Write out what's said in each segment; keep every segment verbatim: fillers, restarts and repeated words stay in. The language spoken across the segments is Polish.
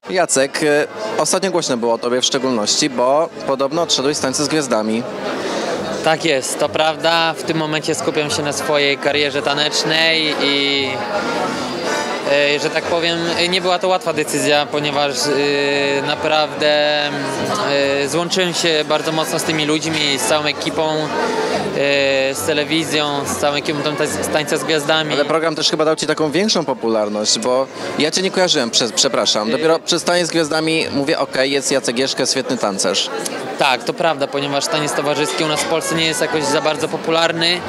Jacek, y, ostatnio głośno było o tobie w szczególności, bo podobno odszedłeś z Tańca z Gwiazdami. Tak jest, to prawda. W tym momencie skupiam się na swojej karierze tanecznej i e, że tak powiem, nie była to łatwa decyzja, ponieważ e, naprawdę e, złączyłem się bardzo mocno z tymi ludźmi, z całą ekipą, e, z telewizją, z całą ekipą tam z Tańca z Gwiazdami. Ale program też chyba dał ci taką większą popularność, bo ja cię nie kojarzyłem, przez, przepraszam. Dopiero przez Taniec z Gwiazdami mówię, okej, jest Jacek Jeszkę, świetny tancerz. Tak, to prawda, ponieważ taniec towarzyski u nas w Polsce nie jest jakoś za bardzo popularny.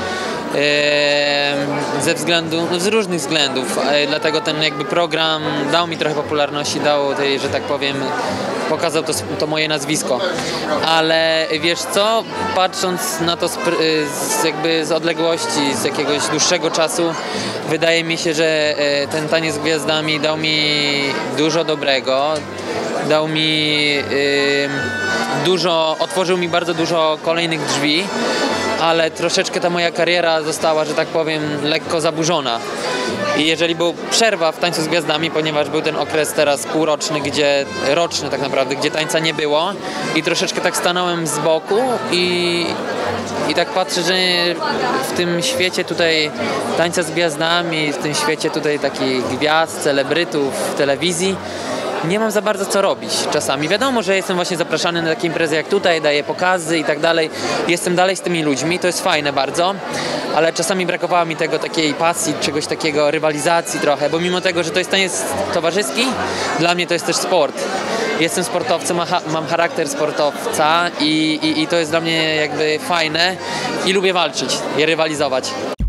Ze względu, no z różnych względów, dlatego ten jakby program dał mi trochę popularności, dał tej, że tak powiem, pokazał to, to moje nazwisko, ale wiesz co, patrząc na to z, z, jakby z odległości, z jakiegoś dłuższego czasu, wydaje mi się, że ten Taniec z Gwiazdami dał mi dużo dobrego, dał mi yy, dużo, otworzył mi bardzo dużo kolejnych drzwi, ale troszeczkę ta moja kariera została, że tak powiem, lekko zaburzona. I jeżeli był przerwa w Tańcu z Gwiazdami, ponieważ był ten okres teraz półroczny, gdzie, roczny tak naprawdę, gdzie tańca nie było i troszeczkę tak stanąłem z boku i, i tak patrzę, że w tym świecie tutaj Tańca z Gwiazdami, w tym świecie tutaj takich gwiazd, celebrytów w telewizji, nie mam za bardzo co robić czasami. Wiadomo, że jestem właśnie zapraszany na takie imprezy jak tutaj, daję pokazy i tak dalej. Jestem dalej z tymi ludźmi, to jest fajne bardzo, ale czasami brakowało mi tego takiej pasji, czegoś takiego, rywalizacji trochę, bo mimo tego, że to jest taniec towarzyski, dla mnie to jest też sport. Jestem sportowcem, mam charakter sportowca i, i, i to jest dla mnie jakby fajne i lubię walczyć i rywalizować.